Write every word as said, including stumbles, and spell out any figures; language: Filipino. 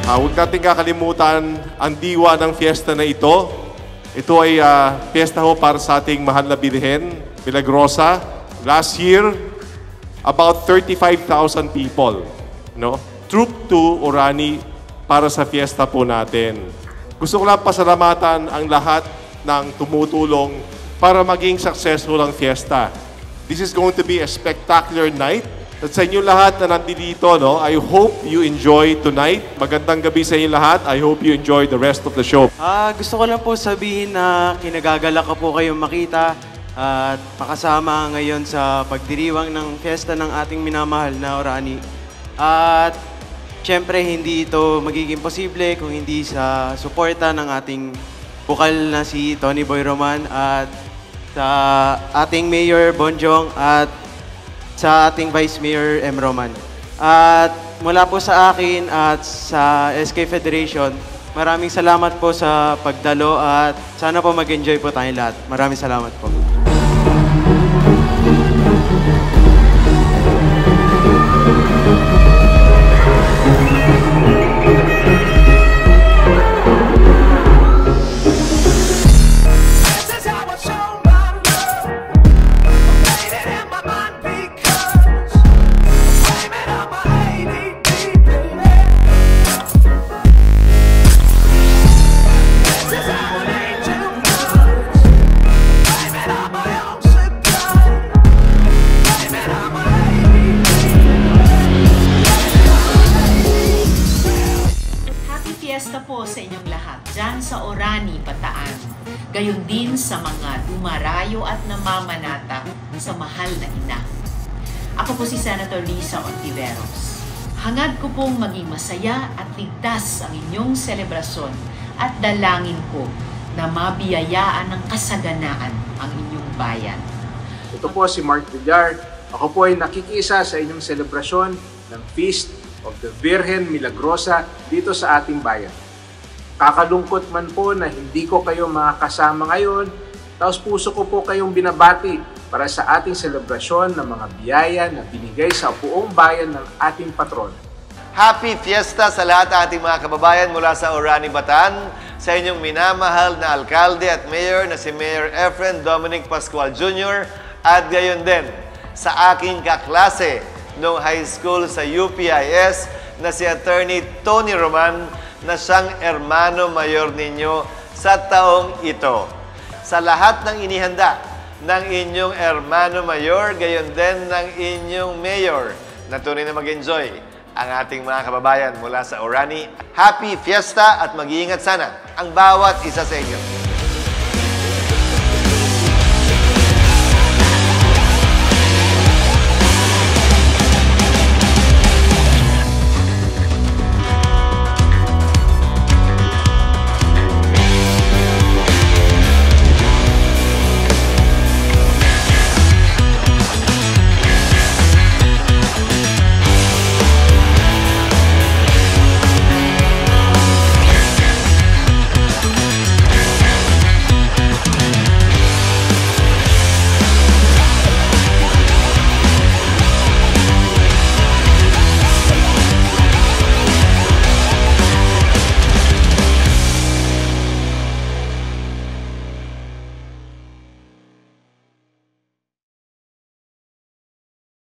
Uh, huwag natin kakalimutan ang diwa ng fiesta na ito. Ito ay uh, fiesta ho para sa ating mahal na Birhen, Milagrosa. Last year, about thirty-five thousand people, no? Troop to Orani para sa fiesta po natin. Gusto ko lang pasalamatan ang lahat ng tumutulong para maging successful ang fiesta. This is going to be a spectacular night. At sa inyo lahat na nandito, no, I hope you enjoy tonight. Magandang gabi sa inyo lahat. I hope you enjoy the rest of the show. Ah, gusto ko lang po sabihin na kinagagala ka po kayong makita at makasama ngayon sa pagdiriwang ng fiesta ng ating minamahal na Orani. At syempre, hindi ito magiging posible kung hindi sa suporta ng ating bukal na si Tony Boy Roman at sa ating Mayor Bonjong at sa ating Vice Mayor M. Roman. At mula po sa akin at sa S K Federation, maraming salamat po sa pagdalo at sana po mag-enjoy po tayong lahat. Maraming salamat po. Fiesta po sa inyong lahat dyan sa Orani, Bataan. Gayon din sa mga dumarayo at namamanata sa mahal na ina. Ako po si Senator Lisa Ontiveros. Hangad ko pong maging masaya at ligtas ang inyong selebrasyon at dalangin ko na mabiyayaan ng kasaganaan ang inyong bayan. Ito po si Mark Villar. Ako po ay nakikisa sa inyong selebrasyon ng Feast of the Virgen Milagrosa dito sa ating bayan. Kakalungkot man po na hindi ko kayo makakasama ngayon, taos puso ko po kayong binabati para sa ating selebrasyon ng mga biyaya na binigay sa buong bayan ng ating patron. Happy Fiesta sa lahat ng ating mga kababayan mula sa Orani, Bataan, sa inyong minamahal na alkalde at mayor na si Mayor Efren Dominic Pascual Junior at gayon din sa aking kaklase noong high school sa U P I S na si Attorney Tony Roman na siyang hermano mayor ninyo sa taong ito. Sa lahat ng inihanda ng inyong hermano mayor, gayon din ng inyong mayor na tunay na mag-enjoy ang ating mga kababayan mula sa Orani. Happy Fiesta at mag-iingat sana ang bawat isa sa inyo.